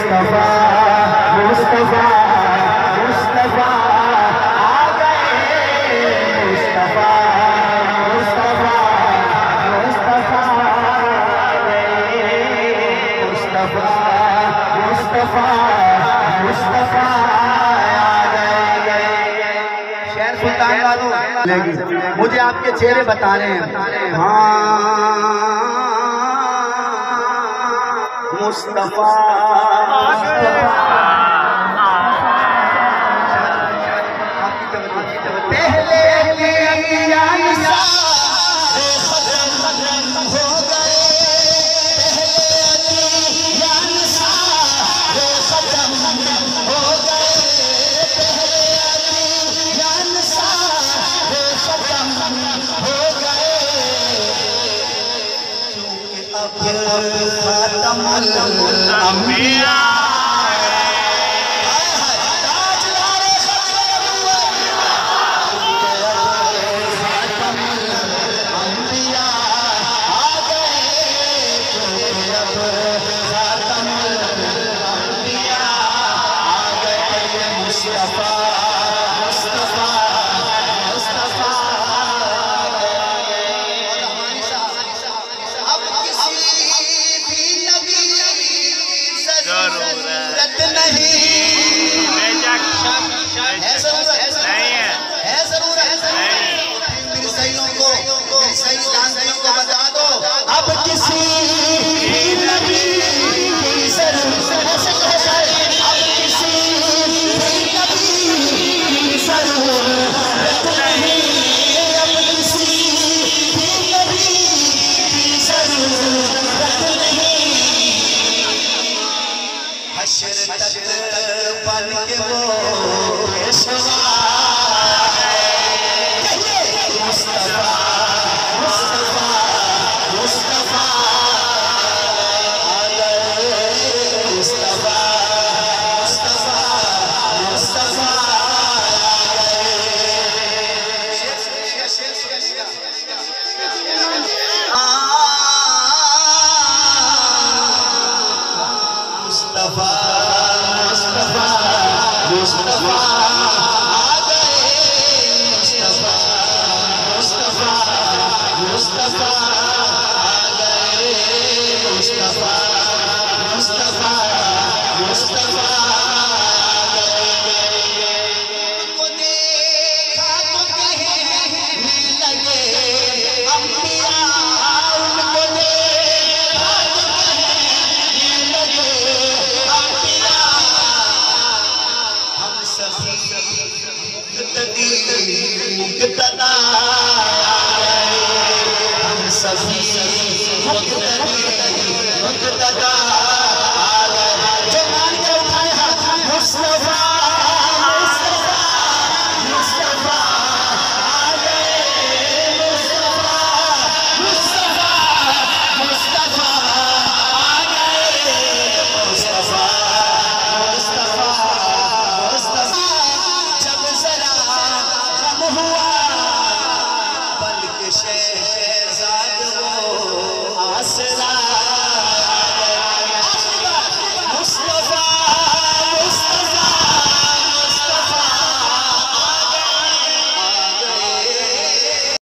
مصطفیٰ مصطفیٰ مصطفیٰ آ گئے مصطفیٰ مصطفیٰ مصطفیٰ آ گئے مصطفیٰ مصطفیٰ مصطفیٰ آ گئے. شعر سلطان والوں مجھے آپ کے چہرے بتا رہے ہیں. ہاں مصطفیٰ پہلے خاتم الانبیاء اب کسی نبی کی ضرورت اب کسی نبی کی ضرورت نہیں اب کسی نبی کی ضرورت نہیں حشر تک بن کے وہ پیشوا ہم سبھی مقتدی